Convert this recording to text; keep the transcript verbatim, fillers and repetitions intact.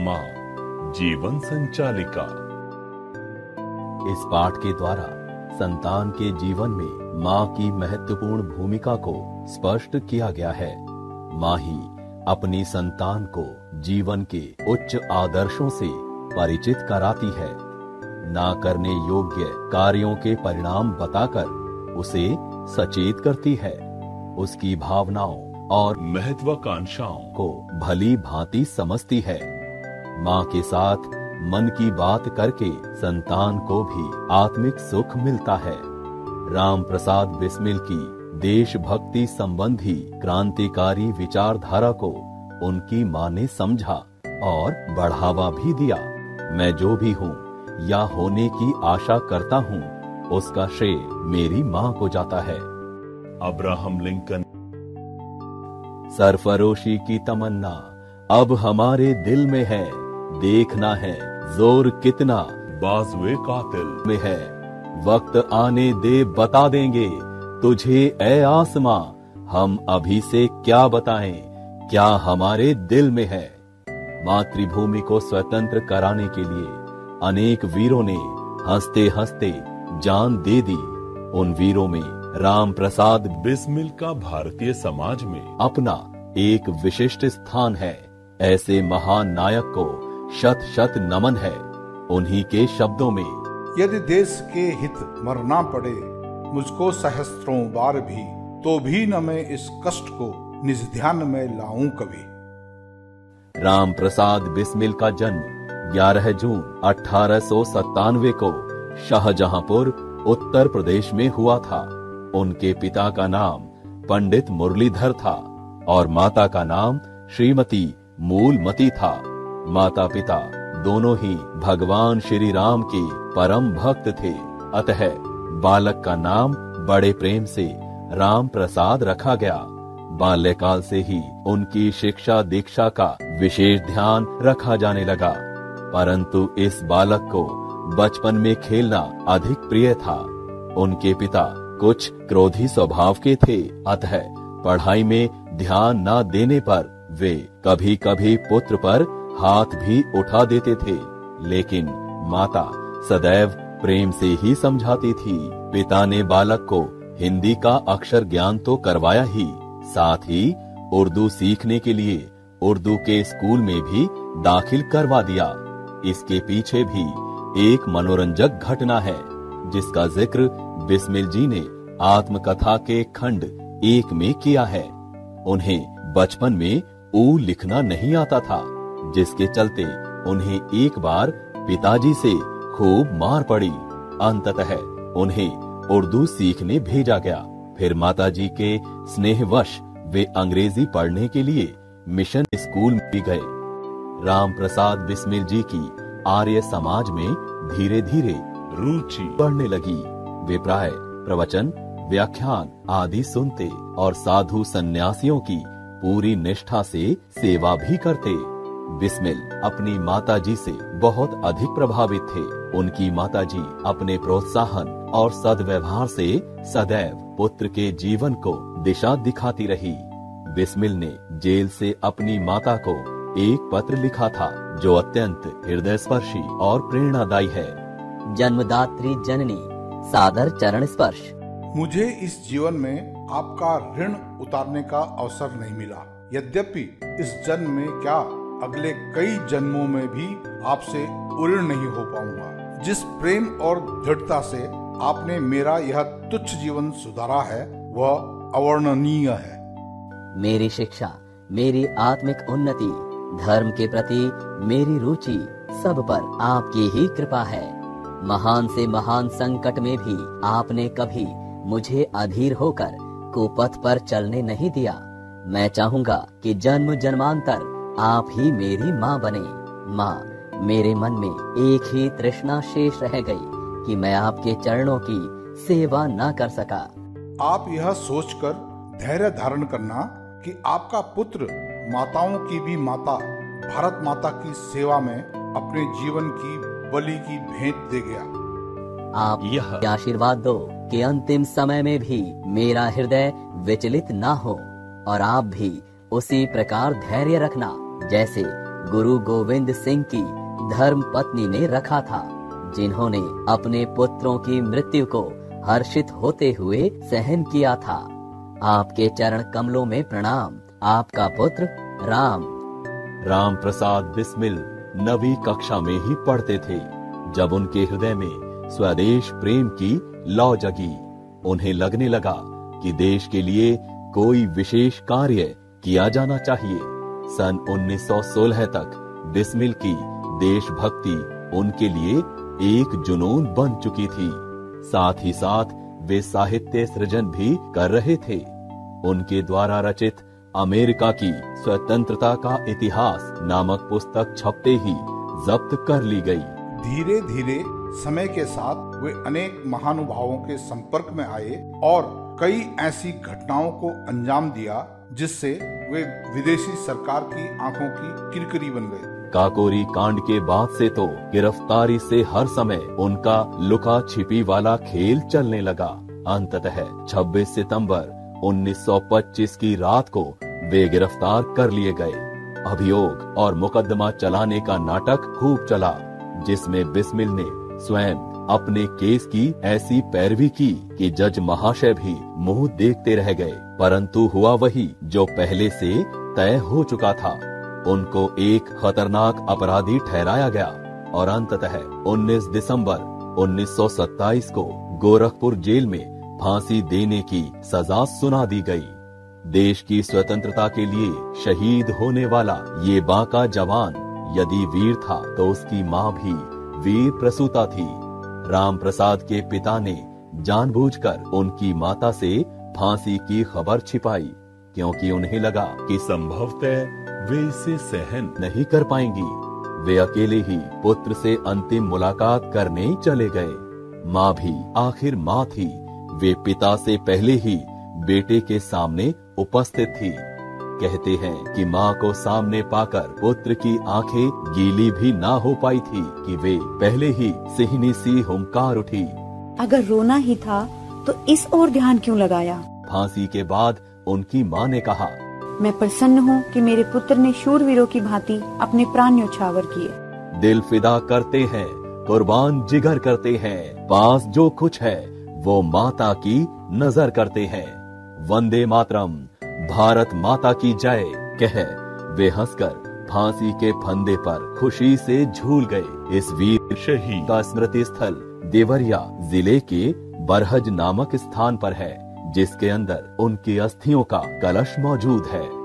माँ जीवन संचालिका। इस पाठ के द्वारा संतान के जीवन में माँ की महत्वपूर्ण भूमिका को स्पष्ट किया गया है। माँ ही अपनी संतान को जीवन के उच्च आदर्शों से परिचित कराती है। ना करने योग्य कार्यों के परिणाम बताकर उसे सचेत करती है। उसकी भावनाओं और महत्वाकांक्षाओं को भली भांति समझती है। माँ के साथ मन की बात करके संतान को भी आत्मिक सुख मिलता है। राम प्रसाद बिस्मिल की देशभक्ति संबंधी क्रांतिकारी विचारधारा को उनकी माँ ने समझा और बढ़ावा भी दिया। मैं जो भी हूँ या होने की आशा करता हूँ, उसका श्रेय मेरी माँ को जाता है। Abraham Lincoln. सरफरोशी की तमन्ना अब हमारे दिल में है, देखना है जोर कितना बाजुए कातिल में है। वक्त आने दे बता देंगे तुझे ए आसमां, हम अभी से क्या बताएं क्या हमारे दिल में है। मातृभूमि को स्वतंत्र कराने के लिए अनेक वीरों ने हंसते हंसते जान दे दी। उन वीरों में राम प्रसाद बिस्मिल का भारतीय समाज में अपना एक विशिष्ट स्थान है। ऐसे महान नायक को शत शत नमन है। उन्हीं के शब्दों में, यदि देश के हित मरना पड़े मुझको सहस्त्रों बार भी, तो भी न मैं इस कष्ट को निज ध्यान में लाऊं कभी। राम प्रसाद बिस्मिल का जन्म ग्यारह जून अठारह सौ सत्तानवे को शाहजहांपुर उत्तर प्रदेश में हुआ था। उनके पिता का नाम पंडित मुरलीधर था और माता का नाम श्रीमती मूलमती था। माता पिता दोनों ही भगवान श्री राम के परम भक्त थे। अतः बालक का नाम बड़े प्रेम से राम प्रसाद रखा गया। बाल्यकाल से ही उनकी शिक्षा दीक्षा का विशेष ध्यान रखा जाने लगा, परंतु इस बालक को बचपन में खेलना अधिक प्रिय था। उनके पिता कुछ क्रोधी स्वभाव के थे, अतः पढ़ाई में ध्यान न देने पर वे कभी कभी पुत्र पर हाथ भी उठा देते थे, लेकिन माता सदैव प्रेम से ही समझाती थी। पिता ने बालक को हिंदी का अक्षर ज्ञान तो करवाया ही, साथ ही उर्दू सीखने के लिए उर्दू के स्कूल में भी दाखिल करवा दिया। इसके पीछे भी एक मनोरंजक घटना है, जिसका जिक्र बिस्मिल जी ने आत्मकथा के खंड एक में किया है। उन्हें बचपन में ऊ लिखना नहीं आता था, जिसके चलते उन्हें एक बार पिताजी से खूब मार पड़ी। अंततः उन्हें उर्दू सीखने भेजा गया। फिर माताजी के स्नेहवश वे अंग्रेजी पढ़ने के लिए मिशन स्कूल भी गए। राम प्रसाद बिस्मिल जी की आर्य समाज में धीरे धीरे रुचि बढ़ने लगी। वे प्राय प्रवचन, व्याख्यान आदि सुनते और साधु सन्यासियों की पूरी निष्ठा से सेवा भी करते। बिस्मिल अपनी माताजी से बहुत अधिक प्रभावित थे। उनकी माताजी अपने प्रोत्साहन और सद्व्यवहार से सदैव पुत्र के जीवन को दिशा दिखाती रही। बिस्मिल ने जेल से अपनी माता को एक पत्र लिखा था, जो अत्यंत हृदयस्पर्शी और प्रेरणादायी है। जन्मदात्री जननी, सादर चरण स्पर्श। मुझे इस जीवन में आपका ऋण उतारने का अवसर नहीं मिला। यद्यपि इस जन्म में क्या अगले कई जन्मों में भी आपसे उऋण नहीं हो पाऊंगा। जिस प्रेम और दृढ़ता से आपने मेरा यह तुच्छ जीवन सुधारा है, वह अवर्णनीय है। मेरी शिक्षा, मेरी आत्मिक उन्नति, धर्म के प्रति मेरी रुचि, सब पर आपकी ही कृपा है। महान से महान संकट में भी आपने कभी मुझे अधीर होकर कुपथ पर चलने नहीं दिया। मैं चाहूंगा कि जन्म जन्मांतर आप ही मेरी माँ बने। माँ, मेरे मन में एक ही तृष्णा शेष रह गई कि मैं आपके चरणों की सेवा न कर सका। आप यह सोचकर धैर्य धारण करना कि आपका पुत्र माताओं की भी माता भारत माता की सेवा में अपने जीवन की बलि की भेंट दे गया। आप यह आशीर्वाद दो कि अंतिम समय में भी मेरा हृदय विचलित ना हो और आप भी उसी प्रकार धैर्य रखना जैसे गुरु गोविंद सिंह की धर्म पत्नी ने रखा था, जिन्होंने अपने पुत्रों की मृत्यु को हर्षित होते हुए सहन किया था। आपके चरण कमलों में प्रणाम। आपका पुत्र राम। राम प्रसाद बिस्मिल नवी कक्षा में ही पढ़ते थे जब उनके हृदय में स्वदेश प्रेम की लौ जगी। उन्हें लगने लगा कि देश के लिए कोई विशेष कार्य किया जाना चाहिए। सन उन्नीस सौ सोलह तक बिस्मिल की देशभक्ति उनके लिए एक जुनून बन चुकी थी। साथ ही साथ वे साहित्य सृजन भी कर रहे थे। उनके द्वारा रचित अमेरिका की स्वतंत्रता का इतिहास नामक पुस्तक छपते ही जब्त कर ली गई। धीरे धीरे समय के साथ वे अनेक महानुभावों के संपर्क में आए और कई ऐसी घटनाओं को अंजाम दिया जिससे वे विदेशी सरकार की आंखों की किरकिरी बन गए। काकोरी कांड के बाद से तो गिरफ्तारी से हर समय उनका लुका छिपी वाला खेल चलने लगा। अंततः छब्बीस सितंबर उन्नीस सौ पच्चीस की रात को वे गिरफ्तार कर लिए गए। अभियोग और मुकदमा चलाने का नाटक खूब चला, जिसमें बिस्मिल ने स्वयं अपने केस की ऐसी पैरवी की कि जज महाशय भी मुंह देखते रह गए। परंतु हुआ वही जो पहले से तय हो चुका था। उनको एक खतरनाक अपराधी ठहराया गया और अंततः उन्नीस दिसंबर उन्नीस सौ सत्ताईस को गोरखपुर जेल में फांसी देने की सजा सुना दी गई। देश की स्वतंत्रता के लिए शहीद होने वाला ये बांका जवान यदि वीर था तो उसकी माँ भी वीर प्रसूता थी। राम प्रसाद के पिता ने जानबूझकर उनकी माता से फांसी की खबर छिपाई, क्योंकि उन्हें लगा कि संभवतः वे इसे सहन नहीं कर पाएंगी। वे अकेले ही पुत्र से अंतिम मुलाकात करने चले गए। माँ भी आखिर माँ थी। वे पिता से पहले ही बेटे के सामने उपस्थित थी। कहते हैं कि माँ को सामने पाकर पुत्र की आंखें गीली भी ना हो पाई थी कि वे पहले ही सिहनी सी हुंकार उठी। अगर रोना ही था तो इस ओर ध्यान क्यों लगाया? फांसी के बाद उनकी माँ ने कहा, मैं प्रसन्न हूँ कि मेरे पुत्र ने शूरवीरों की भांति अपने प्राण न्यौछावर किए। दिल फिदा करते हैं, कुर्बान जिगर करते हैं, पास जो कुछ है वो माता की नजर करते हैं। वंदे मातरम, भारत माता की जय कह वे हंसकर फांसी के फंदे पर खुशी से झूल गए। इस वीर शहीद का स्मृति स्थल देवरिया जिले के बरहज नामक स्थान पर है, जिसके अंदर उनकी अस्थियों का कलश मौजूद है।